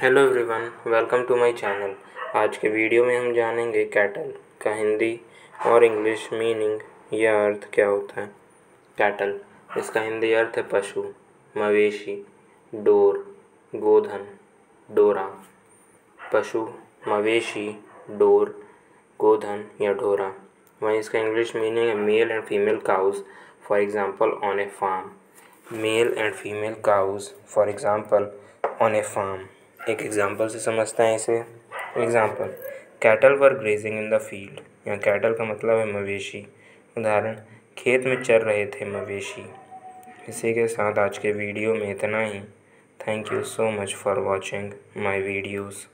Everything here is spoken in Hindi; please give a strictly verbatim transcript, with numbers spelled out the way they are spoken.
Hello everyone, welcome to my channel. आज के वीडियो में हम जानेंगे कैटल का हिंदी और इंग्लिश मीनिंग या अर्थ क्या होता है। कैटल, इसका हिंदी अर्थ है पशु, मवेशी, डोर, गोधन, डोरा। पशु, मवेशी, डोर, गोधन या डोरा। वहीं इसका इंग्लिश मीनिंग है male and female cows for example on a farm. Male and female cows for example on a farm. एक एग्जाम्पल से समझते हैं इसे। Example, cattle were grazing in the field. यहाँ कैटल का मतलब है मवेशी। उदाहरण, खेत में चर रहे थे मवेशी। इसी के साथ आज के वीडियो में इतना ही। Thank you so much for watching my videos.